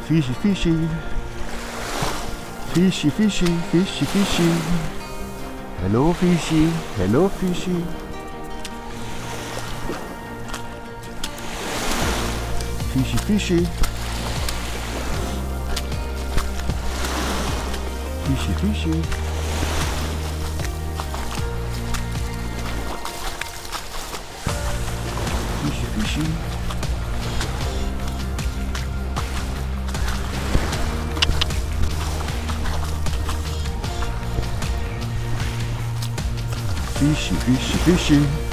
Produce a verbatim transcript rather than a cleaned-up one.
Fishy, fishy. Fishy, fishy, fishy, fishy. Hello, fishy. Hello, fishy. Fishy, fishy. Fishy, fishy. Fishy, fishy. Fishy, fishy, fishy.